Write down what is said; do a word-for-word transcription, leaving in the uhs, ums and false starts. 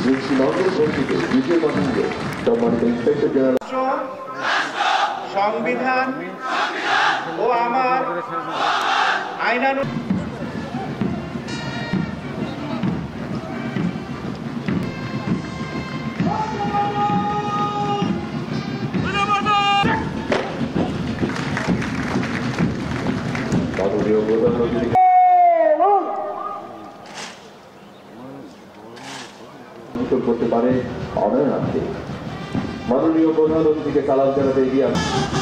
দ্বিতীয় প্রসঙ্গে সম্মানিত ইন্সপেক্টর জেনারেল সংবিধান ও আমার আইনানুগ মাননীয় প্রধানমন্ত্রী করতে পারে অনয় আছে। মাননীয় প্রধানমন্ত্রীকে সালাম জানাতে এগিয়ে